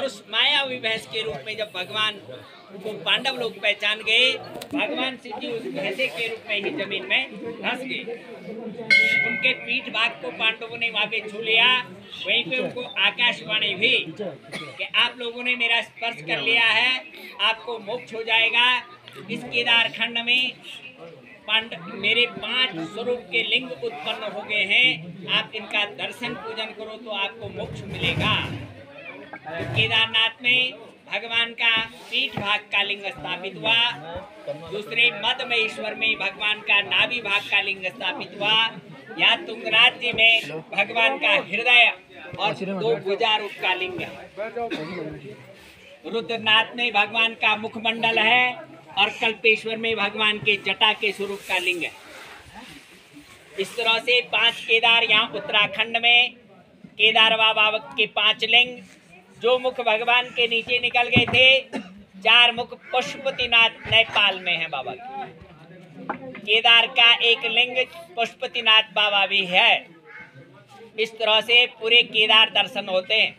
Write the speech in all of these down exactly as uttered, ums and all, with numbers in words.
उस मायावी भैंस के रूप में जब भगवान को पांडव लोग पहचान गए, भगवान शिव जी उस भैंसे के रूप में ही जमीन में धंस गए। उनके पीठ भाग को पांडवों ने वहां पे छू लिया। वहीं पे उनको आकाशवाणी हुई कि आप लोगों ने मेरा स्पर्श कर लिया है, आपको मोक्ष हो जाएगा। इस केदार खंड में पांडव मेरे पांच स्वरूप के लिंग उत्पन्न हो गए हैं, आप इनका दर्शन पूजन करो तो आपको मोक्ष मिलेगा। केदारनाथ में भगवान का पीठ भाग का लिंग स्थापित हुआ। दूसरे मध्य महेश्वर में भगवान का नाभि भाग का लिंग स्थापित हुआ। यहाँ तुंगनाथ जी में भगवान का हृदय और दो भुजा रूप का लिंग है। रुद्रनाथ में भगवान का मुखमंडल है और कल्पेश्वर में भगवान के जटा के स्वरूप का लिंग है। इस तरह से पांच केदार यहाँ उत्तराखंड में केदार बाबा के पांच लिंग, जो मुख भगवान के नीचे निकल गए थे, चार मुख पशुपतिनाथ नेपाल में है बाबा के। केदार का एक लिंग पशुपतिनाथ बाबा भी है। इस तरह से पूरे केदार दर्शन होते हैं।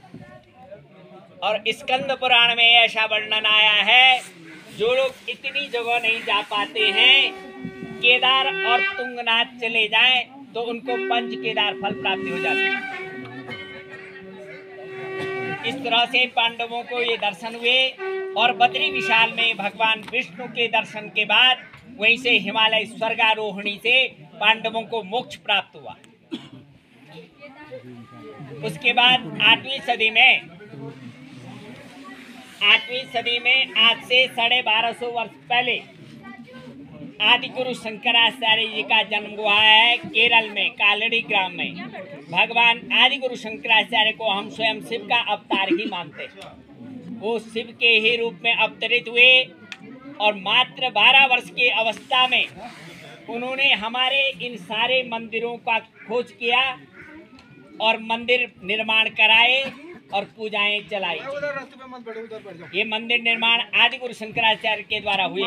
और स्कंद पुराण में ऐसा वर्णन आया है, जो लोग इतनी जगह नहीं जा पाते हैं, केदार और तुंगनाथ चले जाएं तो उनको पंच केदार फल प्राप्ति हो जाती है। इस तरह से पांडवों को ये दर्शन हुए। और बद्री विशाल में भगवान विष्णु के दर्शन के बाद वहीं से हिमालय स्वर्गारोहणी से पांडवों को मोक्ष प्राप्त हुआ। उसके बाद आठवीं सदी में आठवीं सदी में आज से साढ़े बारह सौ वर्ष पहले आदि गुरु शंकराचार्य जी का जन्म हुआ है केरल में कालड़ी ग्राम में। भगवान आदि गुरु शंकराचार्य को हम स्वयं शिव का अवतार ही मानते हैं। वो शिव के ही रूप में अवतरित हुए और मात्र बारह वर्ष की अवस्था में उन्होंने हमारे इन सारे मंदिरों का खोज किया और मंदिर निर्माण कराए और पूजाएं चलाई। ये मंदिर निर्माण आदि गुरु शंकराचार्य के द्वारा हुए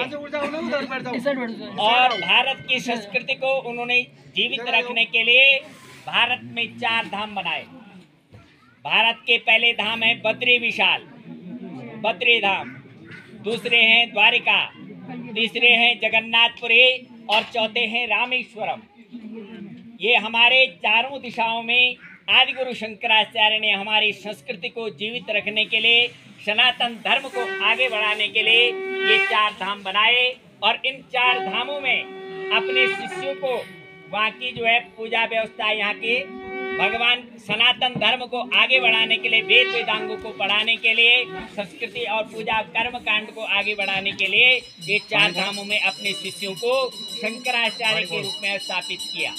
और भारत की संस्कृति को उन्होंने जीवित रखने के लिए भारत में चार धाम बनाए। भारत के पहले धाम है बद्री विशाल, बद्री धाम। दूसरे हैं द्वारिका, तीसरे हैं जगन्नाथपुरी और चौथे हैं रामेश्वरम। ये हमारे चारों दिशाओं में आदि गुरु शंकराचार्य ने हमारी संस्कृति को जीवित रखने के लिए, सनातन धर्म को आगे बढ़ाने के लिए ये चार धाम बनाए। और इन चार धामों में अपने शिष्यों को वहाँ की जो है पूजा व्यवस्था, यहाँ के भगवान सनातन धर्म को आगे बढ़ाने के लिए, वेद वेदांगों को पढ़ाने के लिए, संस्कृति और पूजा कर्म कांड को आगे बढ़ाने के लिए ये चार धामों में अपने शिष्यों को शंकराचार्य के रूप में स्थापित किया।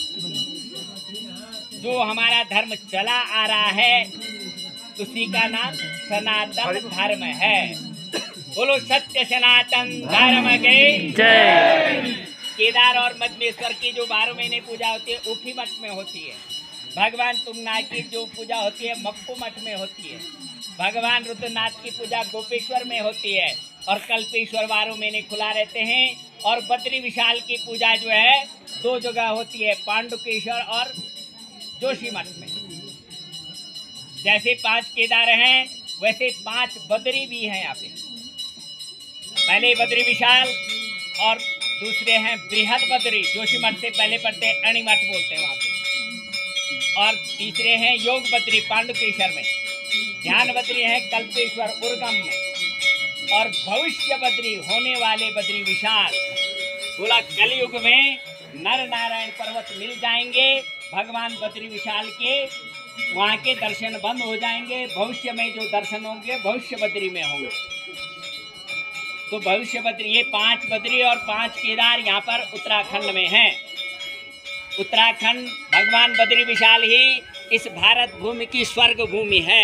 जो हमारा धर्म चला आ रहा है उसी का नाम सनातन धर्म है। बोलो सत्य सनातन धर्म के जय। केदार और मधमेश्वर की जो बारह महीने पूजा होती है ऊखी मठ में होती है। भगवान तुंगनाथ की जो पूजा होती है मक्कू मठ में होती है। भगवान रुद्रनाथ की पूजा गोपेश्वर में होती है और कल्पेश्वर बारह महीने खुला रहते हैं। और बद्री विशाल की पूजा जो है दो जगह होती है, पांडुकेश्वर और जोशी मठ में। जैसे पांच केदार हैं वैसे पांच बद्री भी हैं यहाँ पे। पहले बद्री विशाल और दूसरे हैं बृहद बद्री, जोशी मठ से पहले पड़ते हैं, अणी मठ बोलते हैं वहाँ पे। और तीसरे हैं योग बद्री पांडुकेश्वर में, ध्यान बद्री है कल्पेश्वर उर्गम में, और भविष्य बद्री होने वाले बद्री विशाल। बोला कलयुग में नर नारायण पर्वत मिल जाएंगे, भगवान बद्री विशाल के वहाँ के दर्शन बंद हो जाएंगे। भविष्य में जो दर्शन होंगे भविष्य बद्री में होंगे। तो भविष्य बद्री, ये पांच बद्री और पांच केदार यहाँ पर उत्तराखंड में हैं। उत्तराखंड भगवान बद्री विशाल ही इस भारत भूमि की स्वर्ग भूमि है।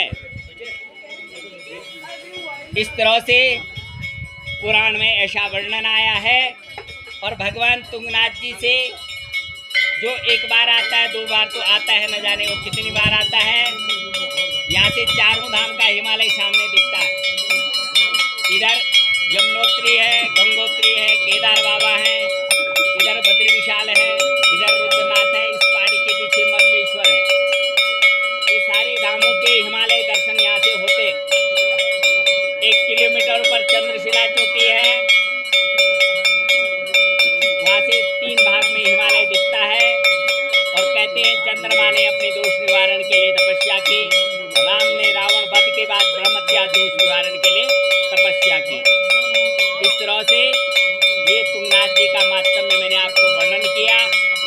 इस तरह से पुराण में ऐसा वर्णन आया है। और भगवान तुंगनाथ जी से जो एक बार आता है, दो बार तो आता है, न जाने वो कितनी बार आता है। यहाँ से चारों धाम का हिमालय सामने दिखता है। इधर यमुनोत्री है, गंगोत्री है, केदार बाबा है, इधर बद्री विशाल है, इधर रुद्रनाथ है, इस पहाड़ी के पीछे मधमेश्वर है। ये सारे धामों के हिमालय दर्शन यहाँ से होते। दोष निवारण के लिए तपस्या की। इस तरह से ये तुंगनाथ जी का महात्म्य मैंने आपको वर्णन किया।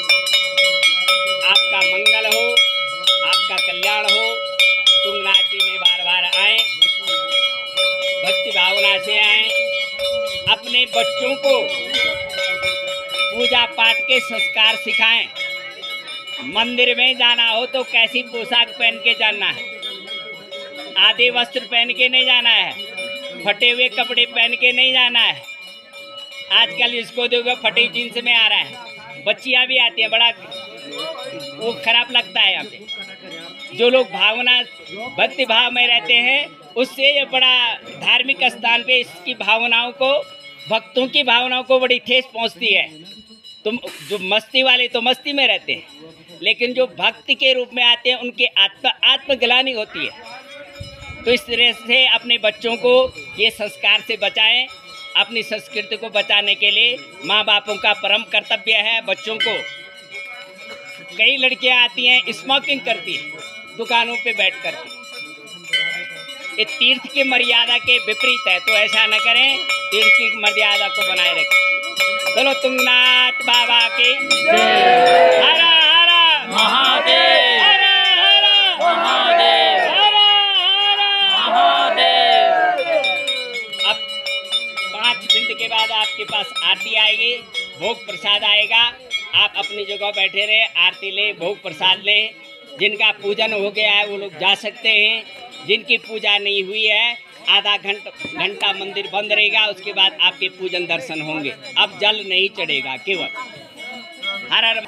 आपका मंगल हो, आपका कल्याण हो। तुंगनाथ जी में बार बार आए, भक्ति भावना से आए। अपने बच्चों को पूजा पाठ के संस्कार सिखाएं। मंदिर में जाना हो तो कैसी पोशाक पहन के जाना है, आधे वस्त्र पहन के नहीं जाना है, फटे हुए कपड़े पहन के नहीं जाना है। आजकल इसको देखो फटी जींस में आ रहा है, बच्चियां भी आती हैं, बड़ा वो खराब लगता है। यहाँ पे जो लोग भावना भक्ति भाव में रहते हैं, उससे ये बड़ा धार्मिक स्थान पे इसकी भावनाओं को, भक्तों की भावनाओं को बड़ी ठेस पहुंचती है। तुम जो मस्ती वाले तो मस्ती में रहते हैं, लेकिन जो भक्ति के रूप में आते हैं उनकी आत्म आत्मग्लानि होती है। तो इस तरह से अपने बच्चों को ये संस्कार से बचाएं। अपनी संस्कृति को बचाने के लिए माँ बापों का परम कर्तव्य है। बच्चों को, कई लड़कियां आती हैं स्मोकिंग करती हैं दुकानों पे बैठ करके, ये तीर्थ की मर्यादा के विपरीत है। तो ऐसा न करें, तीर्थ की मर्यादा को बनाए रखें। बोलो तुंगनाथ बाबा की जय। हर हर महादेव, हर हर महादेव, हर हर महादेव। अब पाँच मिनट के बाद आपके पास आरती आएगी, भोग प्रसाद आएगा। आप अपनी जगह बैठे रहे, आरती ले, भोग प्रसाद ले। जिनका पूजन हो गया है वो लोग जा सकते हैं। जिनकी पूजा नहीं हुई है, आधा घंटा घंटा मंदिर बंद रहेगा, उसके बाद आपके पूजन दर्शन होंगे। अब जल नहीं चढ़ेगा केवल। हर हर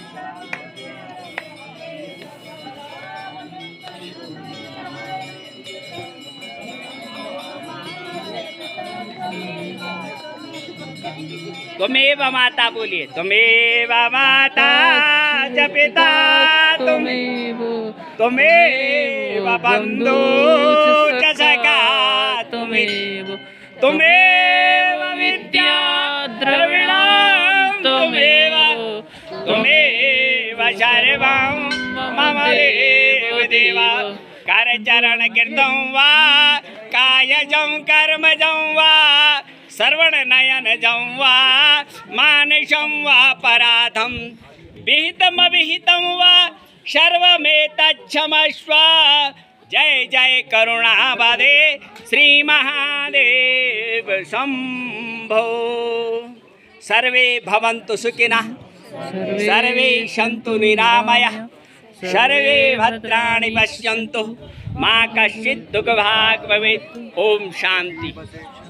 तुमेव माता, बोलिए तुमेव माता च पिता, तुमेव तुमेव बंधु च सखा, तुमेव तुमेव विद्या द्रविणं, तुमेव तुमेव सर्वं मम देव देवा। करचरण कीर्तं वा कायजं कर्मजं वा, श्रवण नयनजं वा मानसं वा पराधं, विहितम विहितं वा सर्वमेतच्छमस्व। जय जय करुणावदे श्री महादेव शंभो। सर्वे भवन्तु सुखिनः, सर्वे सन्तु निरामयाः, सर्वे भद्राणि पश्यन्तु, मा कश्चित् दुःखभाग् भवेत्। ओम शांति।